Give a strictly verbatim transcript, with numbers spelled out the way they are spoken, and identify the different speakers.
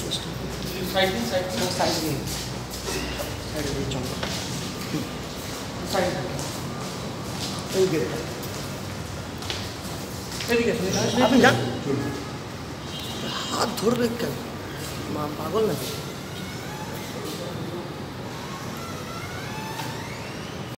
Speaker 1: চেষ্টা
Speaker 2: সাইড দিন সাইড দিন
Speaker 1: সাইড দিয়ে সাইডে দিয়ে চলো
Speaker 2: সাইড
Speaker 1: এই গেটটা
Speaker 2: এদিকে
Speaker 1: আপনি যান হাত ধরবে কেন মা পাগল নাকি